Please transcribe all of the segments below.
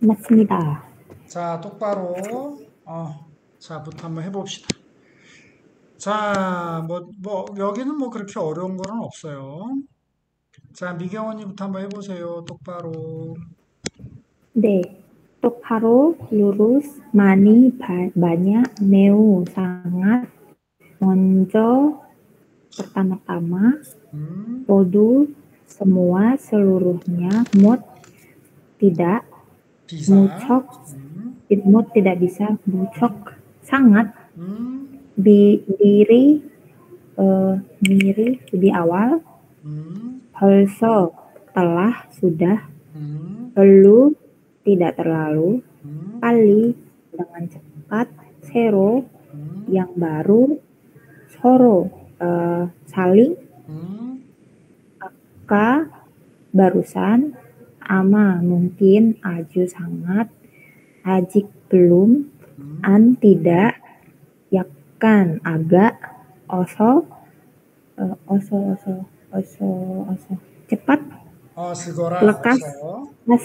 맞습니다. 자, 똑바로, 자부터 한번 해봅시다. 자, 여기는 뭐 그렇게 어려운 거는 없어요. 자, 미경원님부터 한번 해보세요. 똑바로. 네. 똑바로, lurus, 많이, banyak, 매우, sangat, 먼저, pertama-tama, 음, todo, semua, seluruhnya, mod, tidak, 비사. mucok, 음, mod tidak bisa, mucok, sangat, 음, diri, miri, lebih awal, 음, 벌써, telah, sudah, 음, perlu, tidak terlalu, 음, kali, dengan cepat, zero, 음, yang baru, soro, saling, 음, ka, barusan, ama, mungkin, aju, sangat, ajik, belum, an, 음. tidak, yakan, agak, oso, oso, oso, oso, oso, cepat, 쓰거라, lekas, 어서. pas,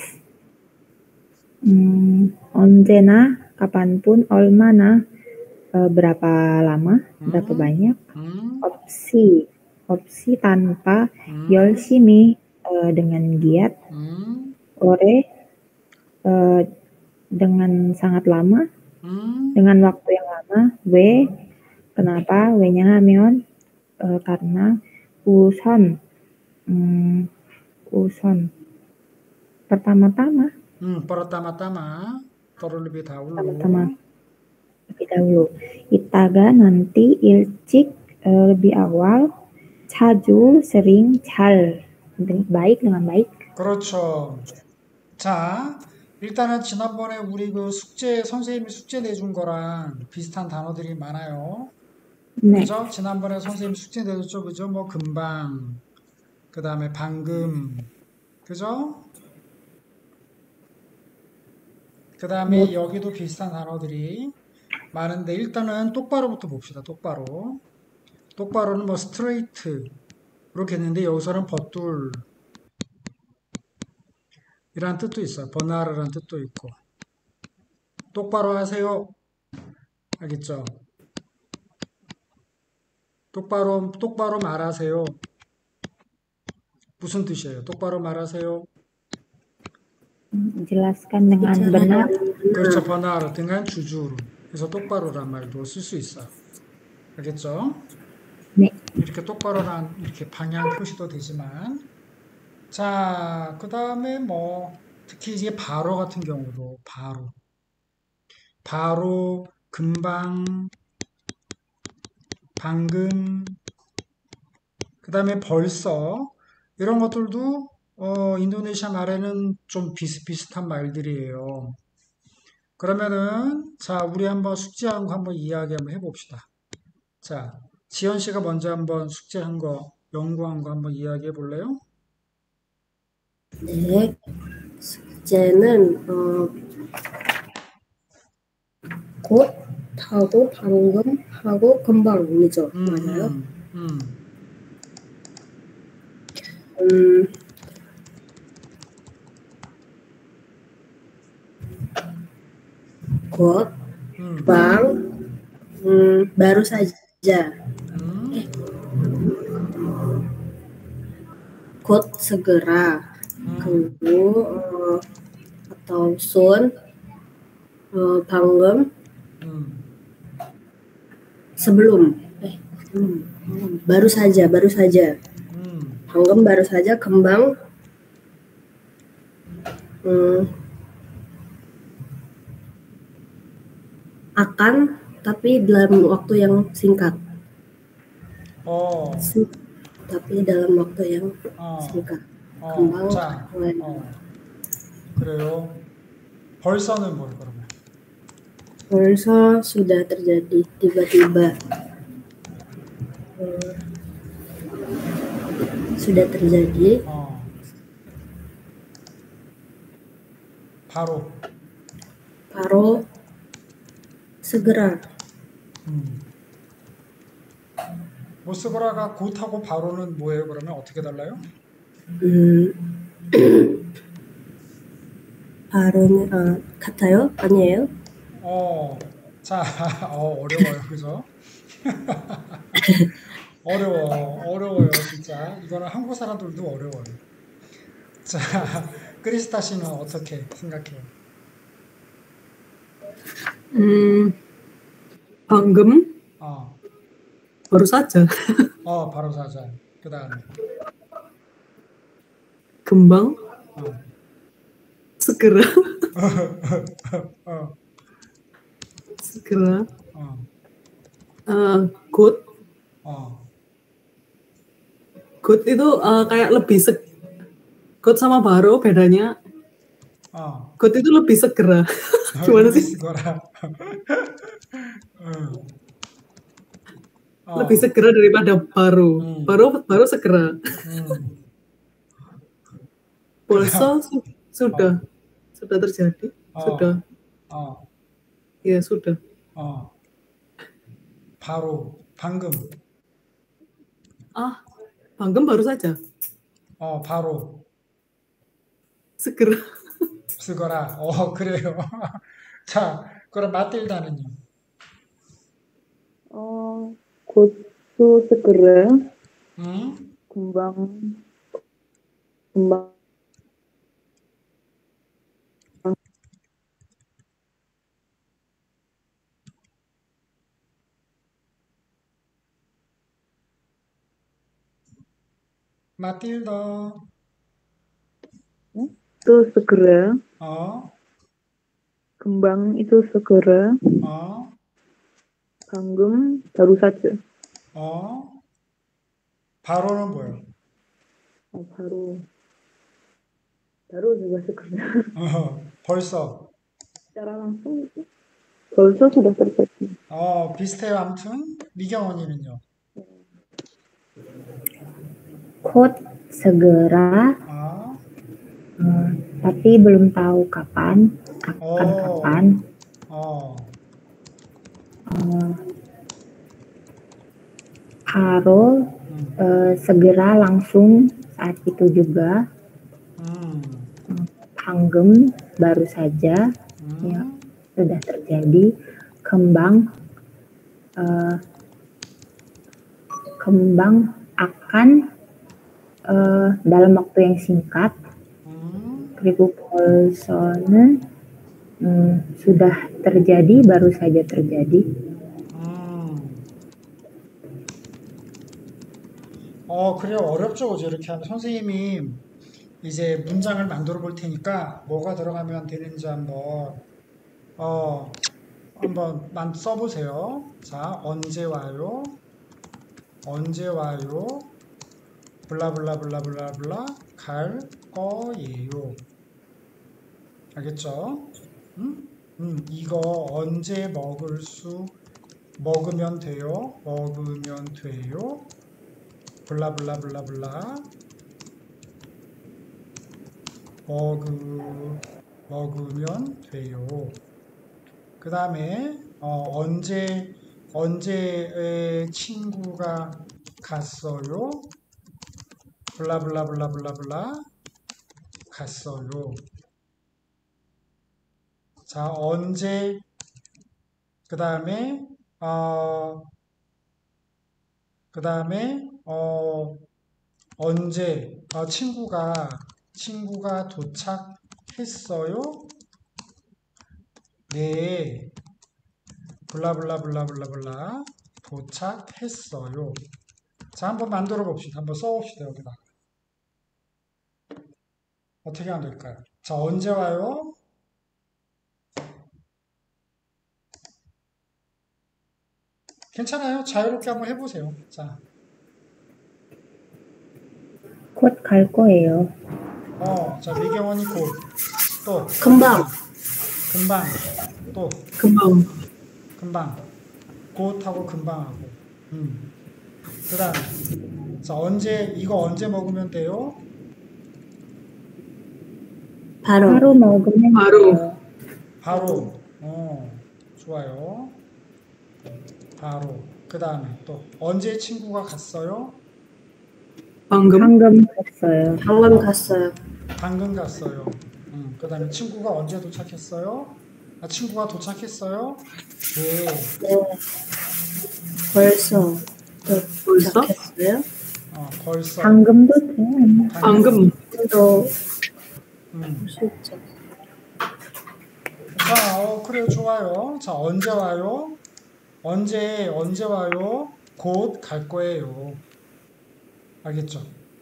언제나, kapanpun, olmana, berapa lama, berapa 음, banyak, 음, opsi, opsi tanpa, 음, 열심히, dengan giat, 음, ore, eh, dengan sangat lama, 음, dengan waktu yang lama, w, 음. kenapa, w-nya hameon, karena, uson, hmm, uson, pertama-tama, pertama-tama, terlebih pertama-tama, dahulu. lebih dahulu, itaga, nanti, ilcik, lebih awal, 자주, sering, 잘, baik, dengan baik. 그렇죠. 자, 일단은 지난번에 우리 그 선생님이 숙제 내준 거랑 비슷한 단어들이 많아요. 네, 그죠? 지난번에 선생님이 숙제 내줬죠. 그죠? 뭐, 금방, 그 다음에 방금, 그죠? 그 다음에 못, 여기도 비슷한 단어들이 많은데, 일단은 똑바로부터 봅시다. 똑바로. 똑바로는 뭐, 스트레이트. 이렇게 했는데, 여기서는 버둘. 이란 뜻도 있어요. 버나르란 뜻도 있고. 똑바로 하세요. 알겠죠? 똑바로 말하세요. 무슨 뜻이에요? 똑바로 말하세요. jelaskan dengan Bicarakan benar. dengan benar. 그렇죠. 번화로 등한 주주로. 그래서 똑바로란 말도 쓸 수 있어요. 알겠죠? 네, 이렇게 똑바로란 이렇게 방향 표시도 되지만. 자, 그 다음에 뭐, 특히 이제 바로 같은 경우도 바로, 금방, 방금, 그 다음에 벌써, 이런 것들도, 인도네시아 말에는 좀 비슷비슷한 말들이에요. 그러면은, 자, 우리 한번 숙제한 거 한번 이야기 한번 해봅시다. 자, 지연 씨가 먼저 한번 숙제한 거, 연구한 거 한번 이야기해 볼래요? 네, 숙제는 곧 하고 방금 하고 금방이죠. 음, 맞아요? 음, 음, 음, 곧, 음, bang, baru saja. 음, 곧 segera. 음, 그리고 atau soon, 방금, 음, sebelum. Baru saja, baru saja. 음. 방금 baru saja, kembang, 음, akan, tapi dalam waktu yang singkat. 어, Tapi dalam waktu yang 어, singkat. Kembang, 자, 그래요. 벌써는 뭐예요, 그러면? 벌써 sudah terjadi tiba-tiba. Sudah terjadi. 바로. 바로 segera. 모스그라가 곧하고 바로는 뭐예요, 그러면 어떻게 달라요? 바로는 같아요? 아니에요? 자, 어려워요, 그죠? 어려워요, 진짜. 이거는 한국 사람들도 어려워요. 자, 크리스타 씨는 어떻게 생각해요? 방금 어, 바로 사자. 바로 사자. 그 다음에, 금방 어, segera 어, segera 어, good 어, good itu kayak lebih good sama baru bedanya good itu lebih segera. Gimana sih? 쓰거라. Lebih segera daripada baru. Baru segera. 벌써 sudah terjadi. sudah. Ya sudah. 바로 방금. 방금 baru saja. 바로. segera. 쓰거라. 그래요. 자, 그럼 마틸다는요? 곧수 segera 금방 마틸다. itu segera kembang itu segera 방금 baru saja 바로는 뭐예요? baru juga segera 벌써. secara langsung itu 벌써 sudah terjadi 비슷해요. 아무튼 미경원이는요? 곧 segera tapi belum tahu kapan akan kapan 바로 segera langsung saat itu juga 방금 baru saja ya sudah terjadi kembang akan dalam waktu yang singkat 그리고 벌써는 sudah terjadi baru saja terjadi 그래요. 어렵죠. 그죠? 이렇게 하면 선생님이 이제 문장을 만들어 볼 테니까 뭐가 들어가면 되는지 한번 써보세요. 자, 언제 와요? 언제 와요? 블라블라블라블라블라 갈 거예요. 알겠죠? 이거 언제 먹으면 돼요? 먹으면 돼요? 블라블라블라블라 먹으면 돼요. 그 다음에 언제 친구가 갔어요? 블라블라블라블라블라 갔어요. 자, 언제 그 다음에 언제 친구가 도착했어요? 네. 블라블라블라블라블라 도착했어요. 자, 한번 만들어 봅시다. 한번 써봅시다. 여기다. 어떻게 하면 될까요? 자, 언제 와요? 괜찮아요. 자유롭게 한번 해보세요. 자. 곧 갈 거예요. 자, 미경원이 곧. 또. 금방. 또. 금방. 곧하고 금방하고. 그 다음. 자, 이거 언제 먹으면 돼요? 바로 먹으면 돼요. 바로. 좋아요. 바로. 그 다음에 또 언제 친구가 갔어요? 방금 갔어요. 방금 갔어요. 방금 갔어요. 그 다음에 친구가 언제 도착했어요? 친구가 도착했어요? 네. 네. 벌써 도착했어요? 벌써. 방금도 돼. 방금. 또 자, 그래요. 좋아요. 자, 언제 와요? 언제 와요? 곧 갈 거예요. 알겠죠?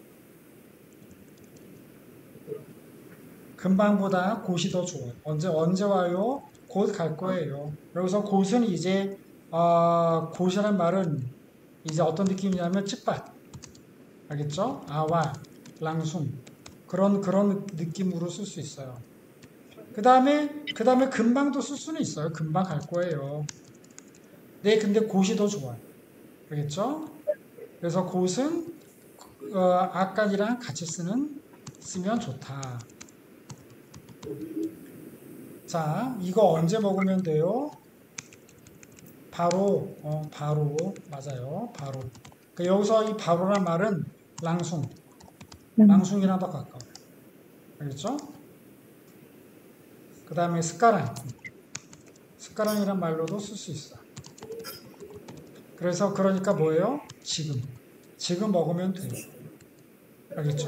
금방보다 곧이 더 좋아요. 언제 와요? 곧 갈 거예요. 여기서 곧은 이제, 곧이란 말은 이제 어떤 느낌이냐면 찌빠. 알겠죠? 아와, 랑숭. 그런 느낌으로 쓸 수 있어요. 그 다음에 금방도 쓸 수는 있어요. 금방 갈 거예요. 네, 근데 곧이 더 좋아요. 알겠죠? 그래서 곧은 아까이랑 같이 쓰면 좋다. 자, 이거 언제 먹으면 돼요? 바로 맞아요. 바로. 그러니까 여기서 이 바로란 말은 랑숭이랑 더 가까워요. 알겠죠? 그 다음에 스카랑이란 말로도 쓸 수 있어. 그래서 그러니까 뭐예요? 지금 먹으면 돼요. 알겠죠?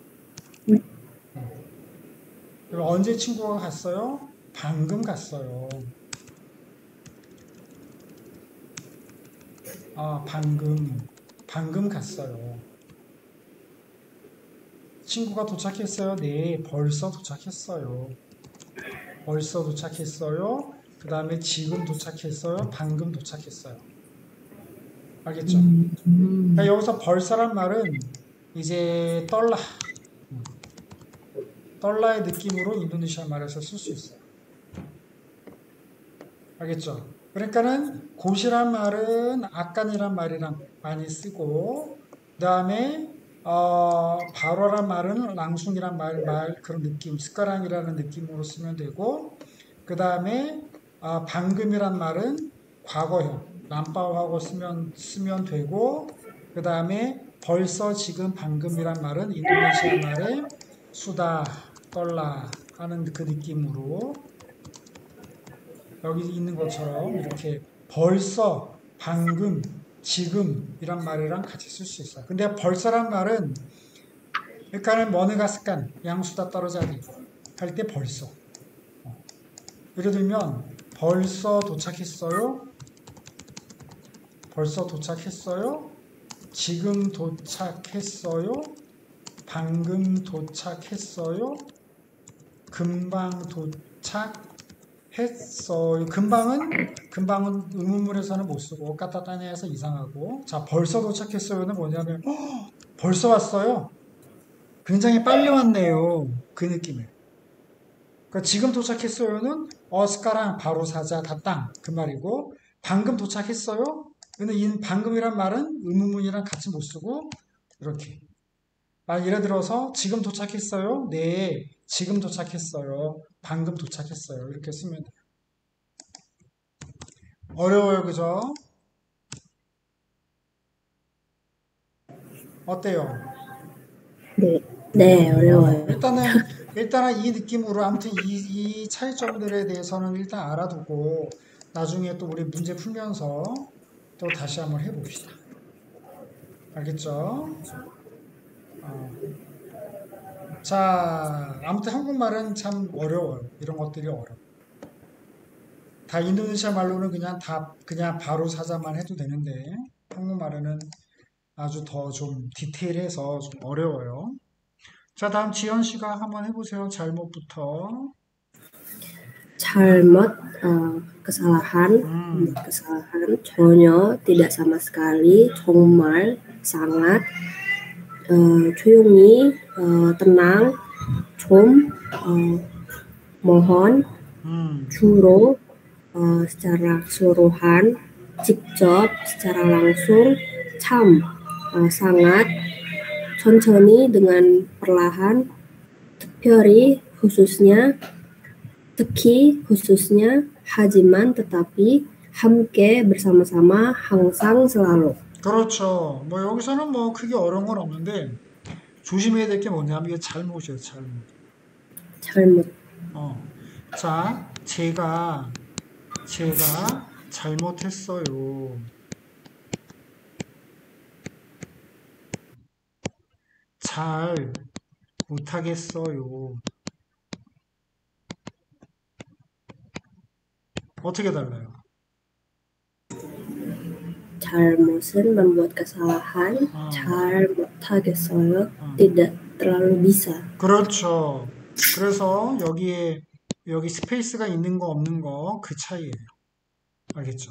그럼 언제 친구가 갔어요? 방금 갔어요. 방금 갔어요. 친구가 도착했어요? 네, 벌써 도착했어요. 벌써 도착했어요. 그 다음에 지금 도착했어요. 방금 도착했어요. 알겠죠? 그러니까 여기서 벌써란 말은 이제 떨라의 느낌으로 인도네시아 말에서 쓸 수 있어요. 알겠죠? 그러니까는 곧이란 말은 아깐이란 말이랑 많이 쓰고, 그 다음에 바로란 말은 랑숭이란 말 그런 느낌, 스카랑이라는 느낌으로 쓰면 되고, 그 다음에 방금이란 말은 과거형, 람빠오하고 쓰면 되고, 그 다음에 벌써, 지금, 방금이란 말은 인도네시아 말의 수다, 떨라 하는 그 느낌으로 여기 있는 것처럼 이렇게 벌써, 방금, 지금 이란 말이랑 같이 쓸 수 있어요. 근데 벌써란 말은 그러니까는 머느가스깐 양수다 떨어자기 할 때 벌써. 예를 들면 벌써 도착했어요. 벌써 도착했어요. 지금 도착했어요. 방금 도착했어요. 금방 도착했어요. 금방은 의문문에서는 못 쓰고 까따따니에서 이상하고. 자, 벌써 도착했어요는 뭐냐면 벌써 왔어요. 굉장히 빨리 왔네요. 그 느낌이에요. 그러니까 지금 도착했어요는 스카랑 바로 사자 다땅 그 말이고, 방금 도착했어요. 근데 이 방금이란 말은 의문문이랑 같이 못 쓰고 이렇게. 예를 들어서 지금 도착했어요. 네, 지금 도착했어요. 방금 도착했어요. 이렇게 쓰면 돼요. 어려워요, 그죠? 어때요? 네, 어려워요. 일단은 이 느낌으로 아무튼 이 차이점들에 대해서는 일단 알아두고 나중에 또 우리 문제 풀면서 또 다시 한번 해봅시다. 알겠죠? 자, 아무튼 한국말은 참 어려워요. 이런 것들이 어려워. 다 인도네시아 말로는 그냥 바로 사자만 해도 되는데 한국말에는 아주 더 좀 디테일해서 좀 어려워요. 자, 다음 지연 씨가 한번 해보세요. 잘못부터. 잘못, kesalahan, 전혀, tidak sama sekali, 정말, sangat, 조용히, tenang, 좀, mohon, 주로, secara keseluruhan, 직접, secara langsung, 참, sangat, 천천히, dengan perlahan, 특별히, 특히, khususnya, hajiman, tetapi, 함께, bersama-sama, 항상, selalu. 그렇죠. 뭐 여기서는 뭐 크게 어려운 건 없는데 조심해야 될 게 뭐냐면 이게 잘못이에요. 잘못. 자, 제가 잘못했어요. 잘 못하겠어요. 어떻게 달라요? 잘못은 membuat kesalahan, 잘 못하겠어요. tidak terlalu bisa. 그렇죠. 그래서 여기 스페이스가 있는 거 없는 거 그 차이예요. 알겠죠?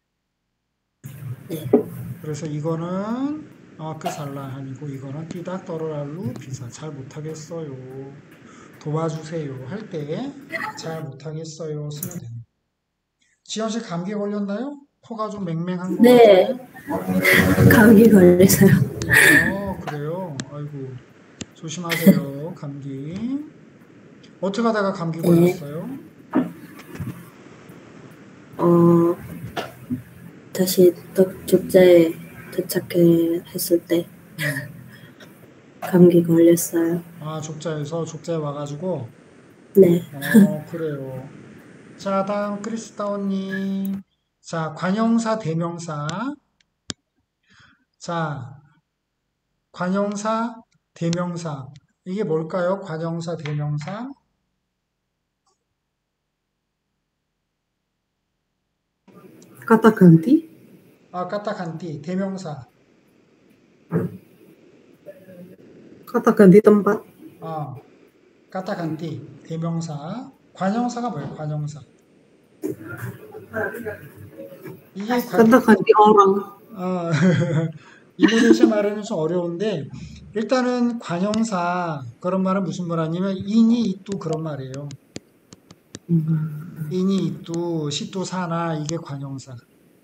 네. 그래서 이거는 kesalahani고 이거는 tidak terlalu bisa. 잘 못하겠어요. 도와주세요. 할 때 잘 못하겠어요. 쓰면 돼요. 지연 씨 감기 걸렸나요? 코가 좀 맹맹한 것 네. 같은데. 감기 걸렸어요. 그래요? 아이고. 조심하세요. 감기. 어떻게 하다가 감기 네. 걸렸어요? 다시 축제에 도착했을 때 감기 걸렸어요. 족자에 와가지고? 네. 그래요. 자, 다음 크리스타오님. 자, 관형사, 대명사. 자, 관형사, 대명사. 이게 뭘까요? 관형사, 대명사. Kata ganti. kata ganti, 대명사. Kata ganti tempat. kata ganti, 대명사. 관형사가 뭐예요? 관형사. 이게 Kata ganti orang. 인도네시아 말에는 좀 어려운데 일단은 관형사 그런 말은 무슨 말 아니면 이니 이뚜 그런 말이에요. 이니 이뚜 시뚜 사나 이게 관형사.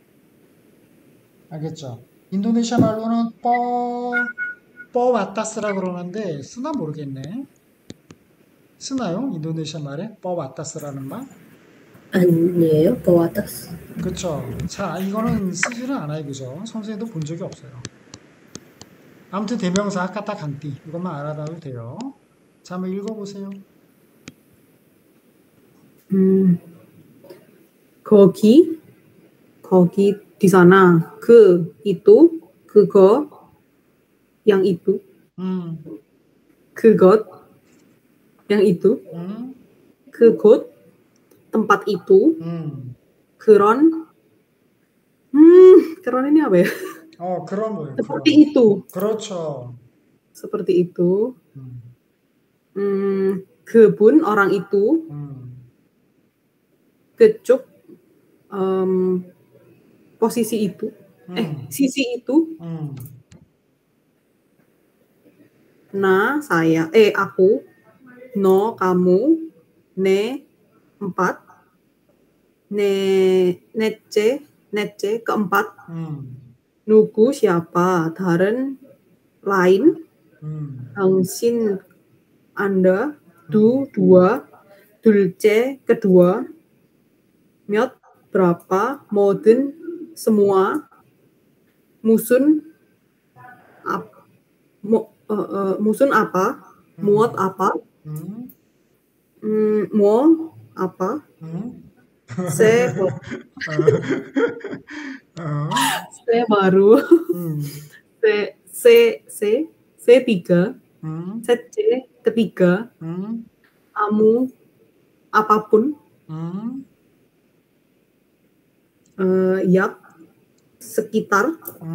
알겠죠? 인도네시아 말로는 뻐 와따스라 그러는데 쓰나 모르겠네. 쓰나요? 인도네시아 말에 뻐 와따스라는 말? 아니에요? 보아타스. 그쵸. 자, 이거는 쓰지는 않아요. 그죠? 선생님도 본 적이 없어요. 아무튼 대명사 까딱 간띠 이것만 알아놔도 돼요. 자, 한번 읽어보세요. 거기 di sana. itu, 그거, yang itu. 그것, yang itu. 그곳, tempat itu. 그런 ini apa ya? 그런 뭐예요? Seperti 그런. itu. 그렇죠. Seperti itu. 그분, orang itu. 그쪽, posisi itu. Sisi itu. Nah, saya. Aku. No, kamu. Ne, 4. Nece, keempat. Nugu, siapa. Daren, lain. Hangsin, Anda. Dua. Dulce, kedua. Myot, berapa. Modern, semua. Musun, musun apa. Muot apa. Mo, apa. Se baru. Se tiga. Sece, ketiga. Amu, apapun. Yap, sekitar.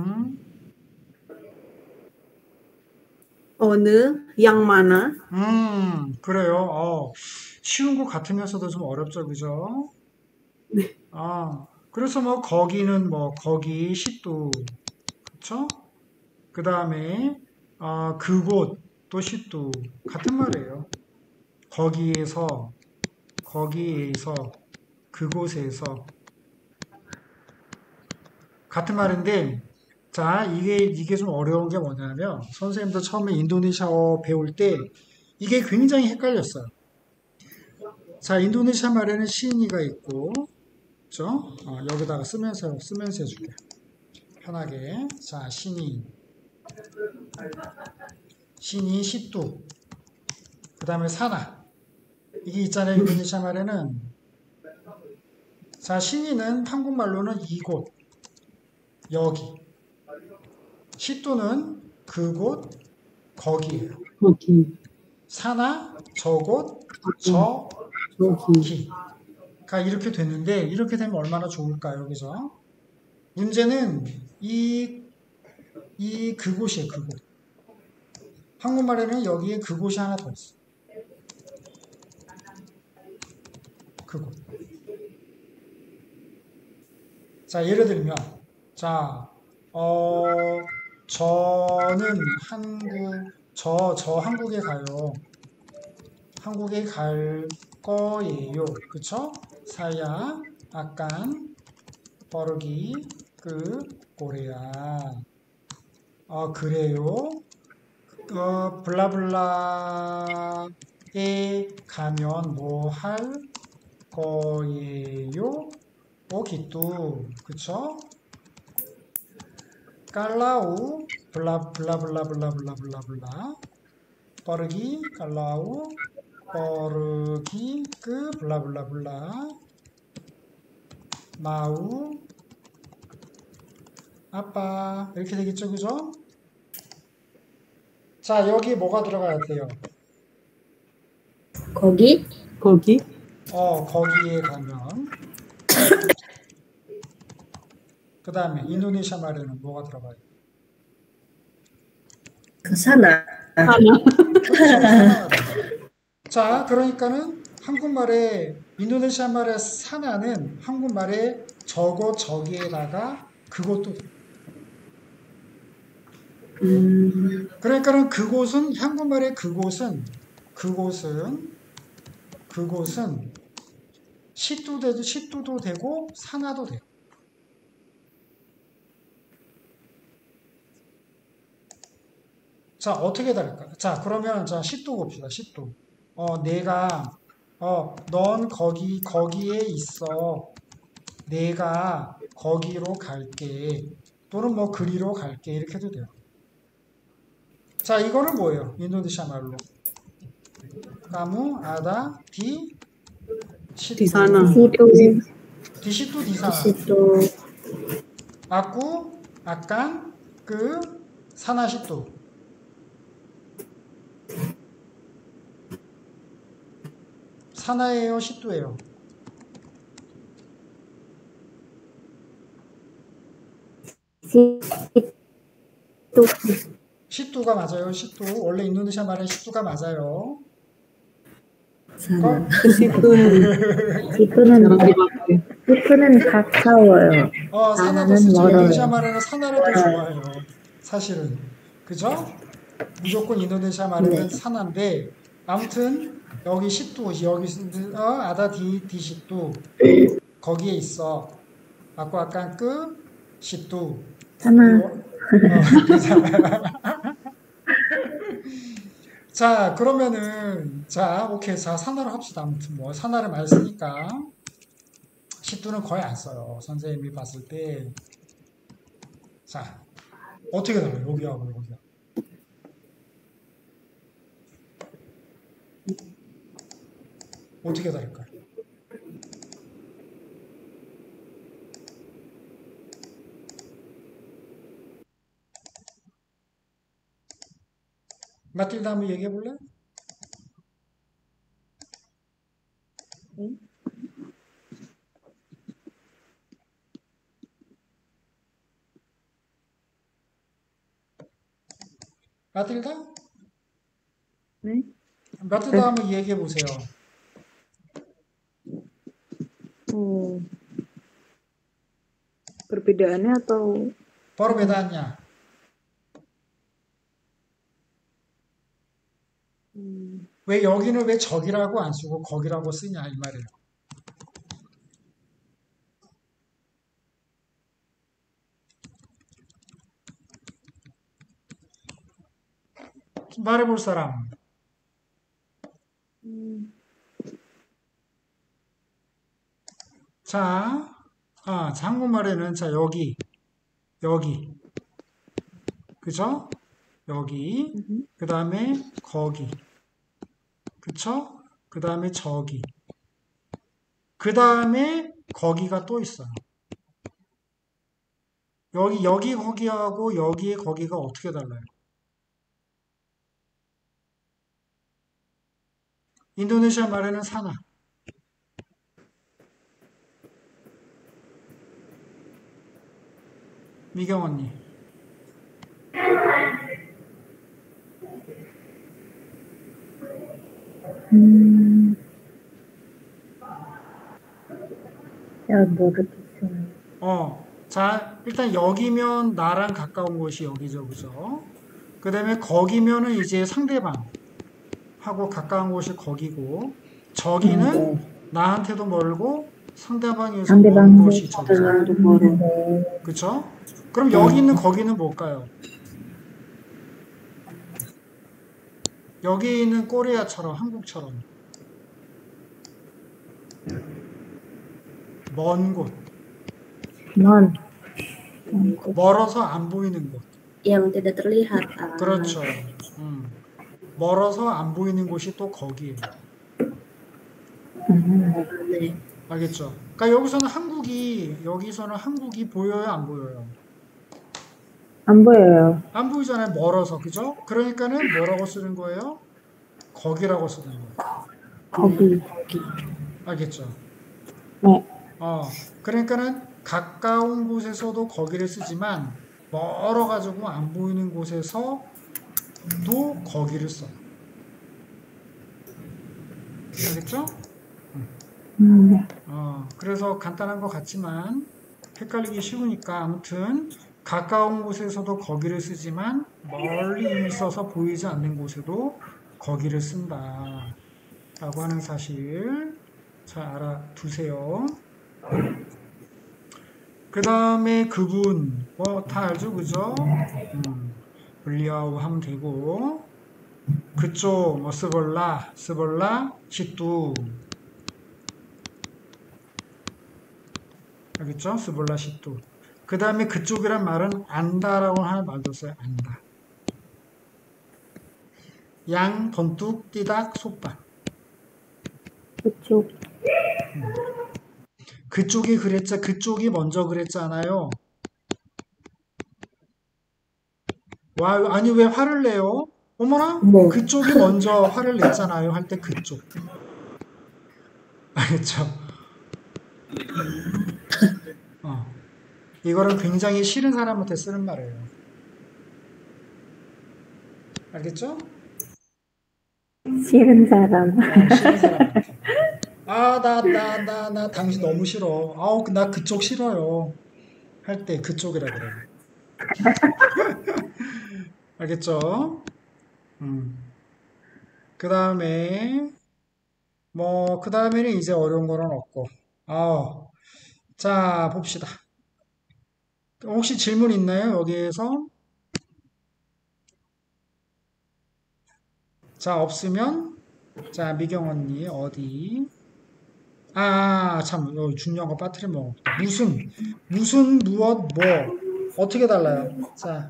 어느, yang mana. 그래요. 쉬운 것 같으면서도 좀 어렵죠, 그죠? 네. 그래서 뭐 거기는 뭐 거기 시도 그쵸? 그 다음에 그곳 또 시도 같은 말이에요. 거기에서 그곳에서 같은 말인데 자 이게 좀 어려운 게 뭐냐면 선생님도 처음에 인도네시아어 배울 때 이게 굉장히 헷갈렸어요. 자 인도네시아 말에는 시인이가 있고 그렇죠? 여기다가 쓰면서 해줄게. 편하게. 자, 신이 시뚜. 그 다음에 사나. 이게 있잖아요. 인도네시아 말에는. 자, 신이는 한국말로는 이곳, 여기. 시뚜는 그곳, 거기예요. 거기, 사나, 저곳, 저기. 저기가 이렇게 됐는데 이렇게 되면 얼마나 좋을까요? 그죠? 문제는 이 그곳이에요. 그곳. 한국말에는 여기에 그곳이 하나 더 있어. 그곳. 자, 예를 들면, 자, 저는 저 한국에 가요. 한국에 갈 거예요. 그쵸? saya akan pergi ke Korea. 그래요. 블라블라에 가면 뭐 할 거예요? gitu. 그쵸? kalau 블라블라블라블라블라블라 pergi kalau pergi ke 블라블라블라 mau apa 이렇게 되겠죠, 그죠? 자, 여기 뭐가 들어가야 돼요? 거기, 거기, 거기에 가면. 그 다음에 인도네시아 말에는 뭐가 들어가요? 그 sana. 자, 그러니까는 한국말에 인도네시아 말의 사나는 한국말에 저거 저기에다가 그것도 돼요. 그러니까는 그곳은 한국말의 그곳은 시뚜도 되고 사나도 돼요. 자, 어떻게 다를까? 자, 그러면 자 시뚜 봅시다. 시뚜. 넌 거기에 있어. 내가 거기로 갈게. 또는 뭐 그리로 갈게. 이렇게 해도 돼요. 자, 이거는 뭐예요? 인도네시아 말로. kamu ada di di sana. Situ, di situ di sana. situ. aku akan ke sana situ. 사나예요, 시뚜예요? Situ. 시뚜가 맞아요. 시뚜. 원래 인도네시아 말에 시뚜가 맞아요. sana. situ는 Situ는, jarang dipakai. situ는 가까워요. 사나도 사나는 쓰죠. 멀어요. 인도네시아 말에는 사나를 더 좋아해요. 사실은. 그죠? 무조건 인도네시아 말에는 네. 사나인데, 아무튼, 여기 시뚜, 여기, 아다 디 시뚜. 거기에 있어. 아까 아까 시뚜. sana. 자, 그러면은, 자, 오케이. 자, 사나로 합시다. 아무튼 뭐, 사나를 많이 쓰니까. 시뚜는 거의 안 써요. 선생님이 봤을 때. 자, 어떻게 달라요? 여기하고 여기하고. 어떻게 다를까요? 마틸다 한번 얘기해 볼래? 마틸다? 네? 마틸다 한번 얘기해 보세요. Perbedaannya atau 바로 배다냐? 왜 여기는 왜 저기라고 안 쓰고 거기라고 쓰냐 이 말이에요. 말해볼 사람. 자, 한국말에는 자 여기, 그죠? 여기, 그 다음에 거기, 그쵸? 그 다음에 저기. 그 다음에 거기가 또 있어요. 여기 거기하고 여기에 거기가 어떻게 달라요? 인도네시아 말에는 사나. 미경 언니. 모르겠어요. 자, 일단 여기면 나랑 가까운 곳이 여기죠, 그죠? 그 다음에 거기면은 이제 상대방하고 가까운 곳이 거기고, 저기는 나한테도 멀고, 상대방에서 먼 곳이 저기죠. 그쵸? 그럼 여기 있는 거기는 뭘까요? 여기 있는 코리아처럼, 한국처럼. 먼 곳. 멀어서 안 보이는 곳. Yang tidak terlihat. 그렇죠. 멀어서 안 보이는 곳이 또 거기예요. 네. 알겠죠? 그러니까 여기서는 한국이 보여요, 안 보여요? 안 보여요. 안 보이잖아요, 멀어서, 그죠? 그러니까는 뭐라고 쓰는 거예요? 거기라고 쓰는 거예요. 거기. 알겠죠? 네. 그러니까는 가까운 곳에서도 거기를 쓰지만 멀어가지고 안 보이는 곳에서도 거기를 써요. 알겠죠? 그래서 간단한 것 같지만 헷갈리기 쉬우니까 아무튼 가까운 곳에서도 거기를 쓰지만 멀리 있어서 보이지 않는 곳에도 거기를 쓴다 라고 하는 사실 잘 알아두세요. 그 다음에 그분 다 알죠, 그죠? 분리하고 하면 되고, 그쪽 스볼라 시뚜, 알겠죠? 스볼라 시뚜. 그 다음에 그쪽이란 말은 안다라고 하는 말도 써요. 안다. 양 번뚝 띠닥 속박. 그쪽. 그쪽이 먼저 그랬잖아요. 아니 왜 화를 내요? 어머나? 뭐. 그쪽이 먼저 화를 냈잖아요. 할 때 그쪽. 알겠죠? 이거는 굉장히 싫은 사람한테 쓰는 말이에요. 알겠죠? 싫은 사람. 싫은 사람한테. 나 당신 너무 싫어. 나 그쪽 싫어요. 할 때 그쪽이라 그래요. 알겠죠? 그 다음에, 그 다음에는 이제 어려운 거는 없고. 자, 봅시다. 혹시 질문 있나요? 여기에서? 자, 없으면, 자, 미경 언니, 어디? 참, 중요한 거 빠뜨리면 뭐. 무슨, 무엇, 어떻게 달라요? 자,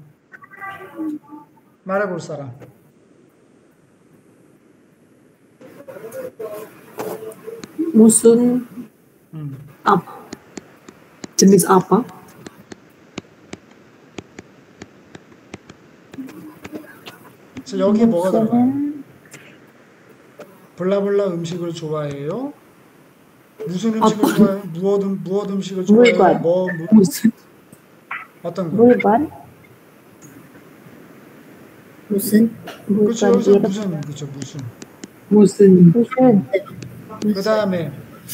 말해볼 사람. 무슨 jenis apa? 자, 여기에 뭐가 들어가요? 블라블라 음식을 좋아해요? 무슨 음식을 좋아해요? 무엇 음식을 좋아해요? 무슨? 어떤 거? 물건? 무슨? 그렇죠. 무슨. 그 다음에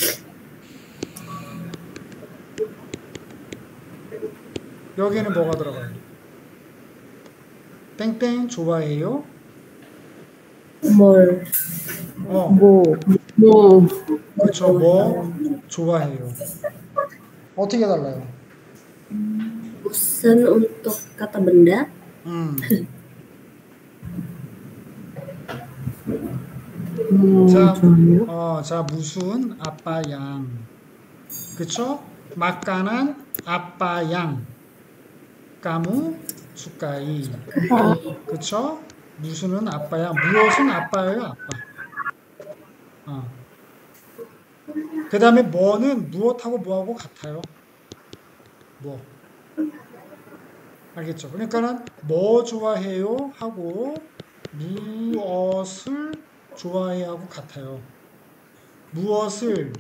여기는 뭐가 들어가요? 땡땡 좋아해요? 뭘? 그렇죠. 좋아해요. 어떻게 달라요? Musen untuk kata benda. 자, 무슨 아빠 양. 그쵸? makanan apa yang. kamu sukai. 그쵸? 무슨은 아빠야. 무엇은 아빠예요, 아빠. 그 다음에 뭐는 무엇하고 뭐하고 같아요. 뭐. 알겠죠? 그러니까는 뭐 좋아해요 하고 무엇을 좋아해 하고 같아요. 무엇을,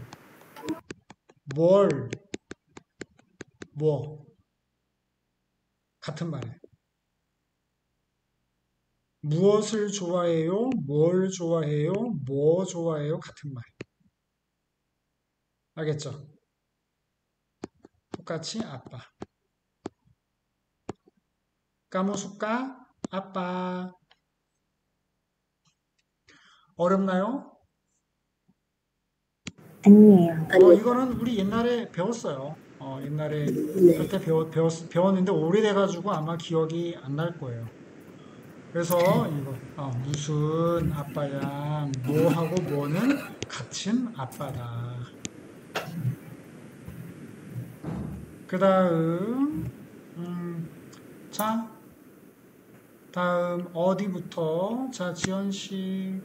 뭘, 뭐. 같은 말이에요. 무엇을 좋아해요? 뭘 좋아해요? 뭐 좋아해요? 같은 말. 알겠죠? 똑같이 아빠. 까무숙까? 아빠. 어렵나요? 아니에요. 이거는 우리 옛날에 배웠어요. 옛날에 네. 그때 배웠는데 오래돼가지고 아마 기억이 안 날 거예요. 그래서 이거 무슨 아빠야, 뭐하고 뭐는 같은 아빠다. 그 다음 자 다음 어디부터? 자 지연씨.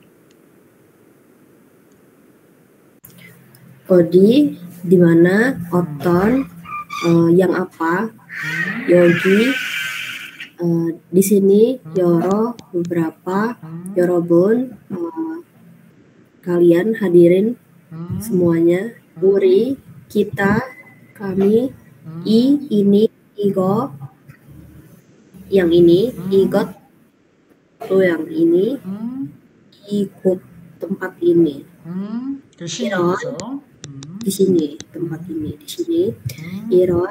어디, di mana, 어떤, yang apa, 여기, di sini, 여러, beberapa, 여러분, kalian, hadirin, semuanya, 우리, kita, kami, ini, igo, yang ini, igot, itu yang ini, ikut tempat ini. 그 신이죠. Di sini, tempat ini, di sini, iron,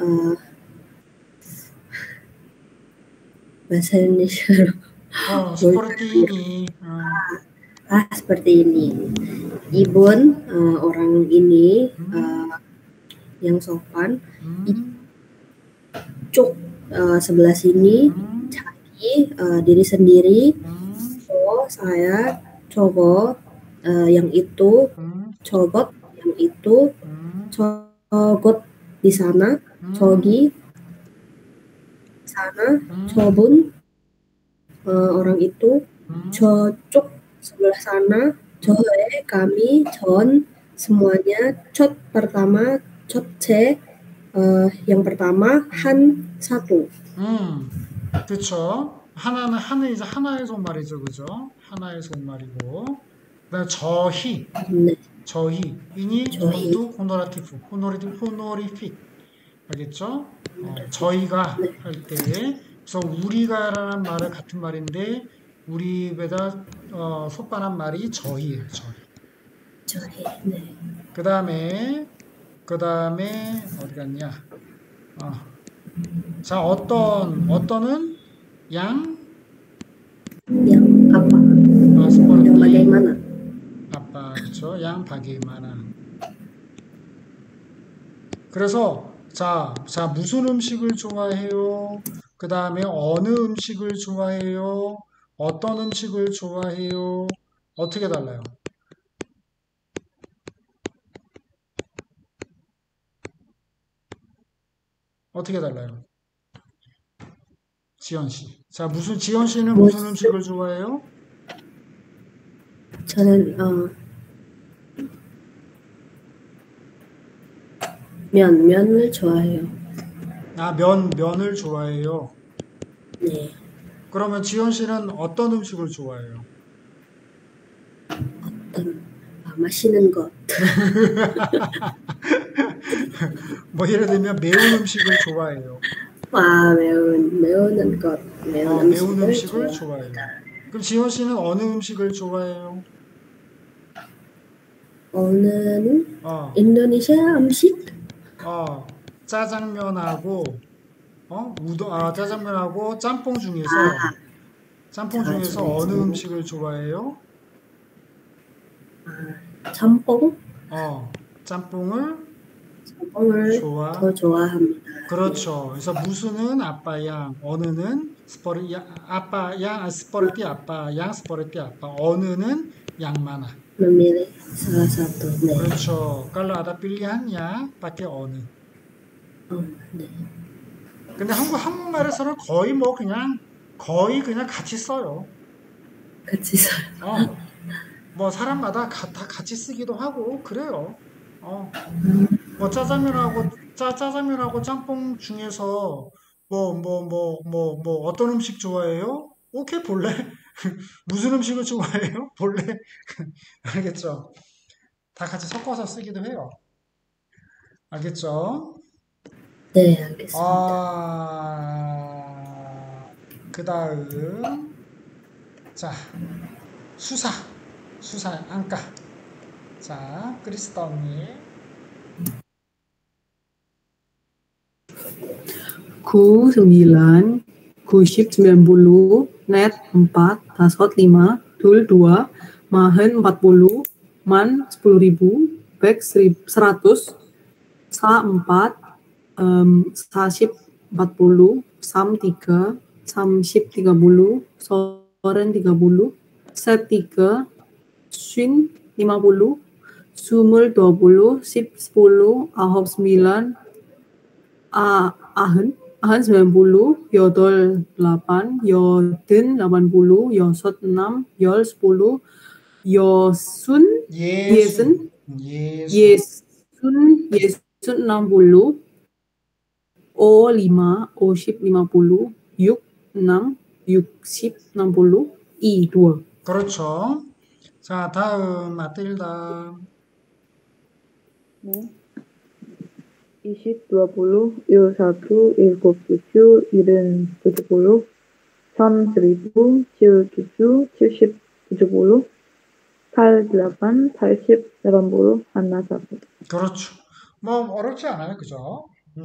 bahasa Indonesia. seperti ini. Seperti ini. Ibun, orang ini, yang sopan. Cuk, sebelah sini. Cari, diri sendiri. Saya, cogot, yang itu. Cogot, yang itu. Cogot, di sana. Cogi, sana. Cobun, orang itu. Cocok, sebelah sana. Joe, kami. Jon, semuanya. Cot, pertama. Cotce, yang pertama. Han, satu. 그쵸. 하나는 이제 하나의 손말이죠. 그죠? 하나의 손말이고. 그다음에 저희. 네. 저희. 이니 저희. 모두 호노라티프. 호노리픽. 알겠죠? 저희가 할 때. 그래서 우리가라는 말은 같은 말인데 우리보다 속반한 말이 저희예요. 저희. 네. 그 다음에 어디 갔냐? 자, 어떤은 yang apa? seperti Yang bagaimana? apa, 그렇죠? yang bagaimana. 그래서 자 무슨 음식을 좋아해요? 그 다음에 어느 음식을 좋아해요? 어떤 음식을 좋아해요? 어떻게 달라요? 어떻게 달라요? 지연씨. 자, 지연씨는 무슨 음식을 좋아해요? 저는 면을 좋아해요. 면을 좋아해요. 네. 그러면 지연씨는 어떤 음식을 좋아해요? 맛있는 것. 뭐 예를 들면 매운 음식을 좋아해요. 매운 것. 매운 음식을 좋아해요. 그럼 지연씨는 어느 음식을 좋아해요? 오늘은 인도네시아 음식? 짜장면하고 짜장면하고 짬뽕 중에서 어느 음식을 좋아해요? 짬뽕? 짬뽕을 더 좋아합니다. 그렇죠. 그래서 무슨은 아빠 양, 어느는 아빠 양, 스포르티 아빠 양, 스포르티 아빠, 어느는 양 많아. Memilih salah satu. 네. 그렇죠. Kalau ada pilihan ya pakai 어느. 네. 근데 한국말에서는 거의 그냥 같이 써요. 같이 써요. 뭐 사람마다 다 같이 쓰기도 하고 그래요. 뭐 짜장면하고 짬뽕 중에서 뭐 어떤 음식 좋아해요? 오케이 볼래? 무슨 음식을 좋아해요? 볼래? 알겠죠? 다 같이 섞어서 쓰기도 해요. 알겠죠? 네, 알겠습니다. 그 다음, 자, 수사 안가. 자, 크리스타 언니. 9, 90, 90, net 4, dasot 5, dul 2, mahen 40, man 10.000, back 100, sa 4, sasip 40, sam 3, samsip 30, soren 30, set 3, shin 50, sumul 20, sip 10, ahop 9, ahn 90, yodol 8, yodin 80, yosot 6, yol 10, yosun 예순. yesun 60, o 5, o10 50, yuk 6, yuk십 60, i 2. 그렇죠. 자, 다음, 마틸다. 네. 20, 20, 21, 7, 7, 70, 3, 1000, 7, 7, 70, 70, 8, 8, 80, 80, 하나, 4. 그렇죠. 뭐, 어렵지 않아요. 그죠?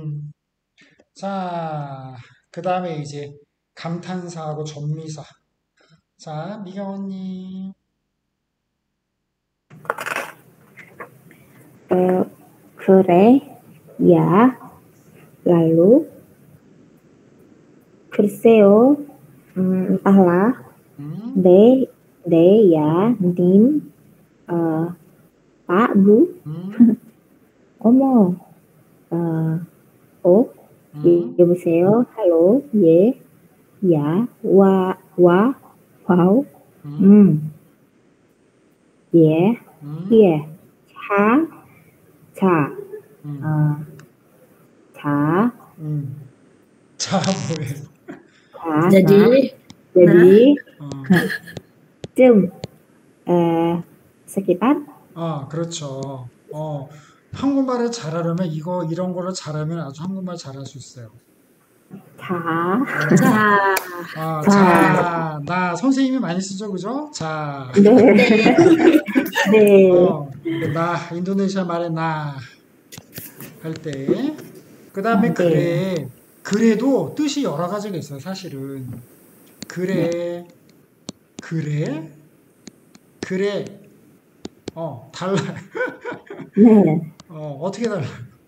자, 그 다음에 이제 감탄사하고 전미사. 자, 미경 언니. 그래, 야, lalu, 글쎄요, entahlah, 음, ya, 님, Pak, Bu, 음, 어머, oh, 여보세요, hello, 예, 야, wow, 예, 예, 자, 자, 뭐예요? Jadi, jadi, 어, 좀, sekitar, 그렇죠. 한국말을 잘하려면 이런 거를 잘하면 아주 한국말 잘할 수 있어요. 자, 자, 나 선생님이 많이 쓰죠, 그죠? 자, 네, 나, 인도네시아 말에 나 할 때. 그 다음에 네. 그래도 뜻이 여러 가지가 있어요, 사실은. 그래, 달라요. 네. 어떻게 달라요?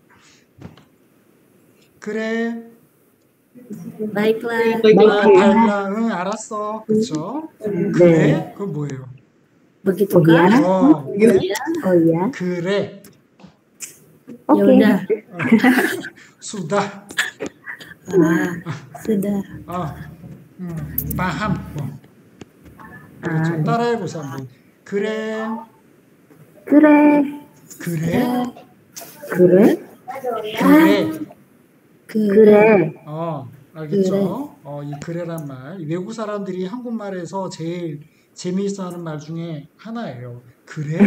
그래, baiklah. 달라, 응, 알았어. 그쵸? 그래, 그건 뭐예요? Begitukah? Oh ya, 그래, oke. Ya udah. 수다, Sudah. paham. 그렇죠. 따라해보세요, 한번. 그래, 그래, 알겠죠? 이 그래란 말. 외국 사람들이 한국말에서 제일 재미있어 하는 말 중에 하나예요. 그래?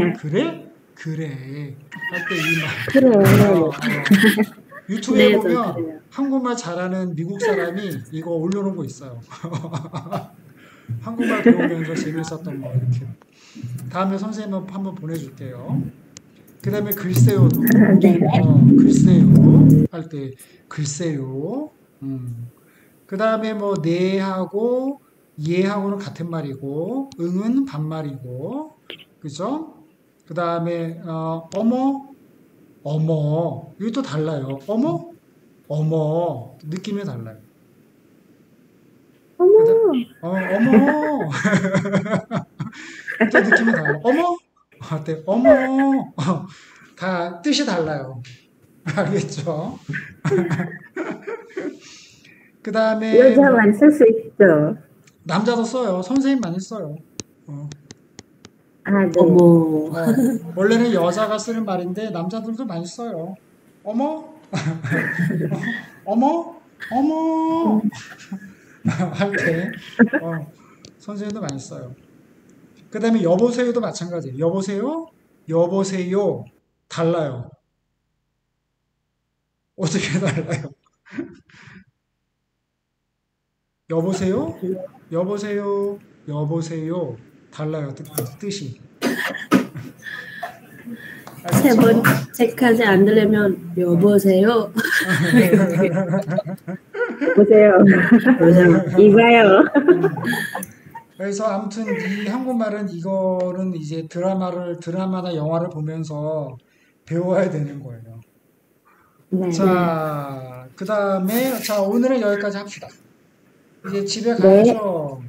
할 때 이 말. 유튜브에 네, 보면 그래요. 한국말 잘하는 미국 사람이 이거 올려놓은 거 있어요. 한국말 배우면서 재미있었던 거 이렇게. 다음에 선생님 한번 보내줄게요. 그 다음에 글쎄요도 글쎄요 할 때 글쎄요. 그 다음에 뭐 네하고 예하고는 같은 말이고 응은 반말이고 그죠? 그 다음에 어머 이게 또 달라요. 어머 느낌이 달라요. 어머 또 느낌이 달라요. 어머 다 뜻이 달라요. 알겠죠? 그 다음에 여자만 쓸 수 있죠. 남자도 써요. 선생님 많이 써요. 아, 네. 어머. 원래는 여자가 쓰는 말인데 남자들도 많이 써요. 어머, 어머, 어머 할 때 선생님도 많이 써요. 그 다음에 여보세요도 마찬가지예요. 여보세요, 여보세요 달라요. 어떻게 달라요? 여보세요, 여보세요, 여보세요 달라요. 뜻이. 세 번 체크하지 않으려면 여보세요. 보세요. 이봐요. 그래서 아무튼 이 한국말은 이거는 이제 드라마나 영화를 보면서 배워야 되는 거예요. 네. 자, 그 다음에, 자, 오늘은 여기까지 합시다. 이제 집에 네. 가서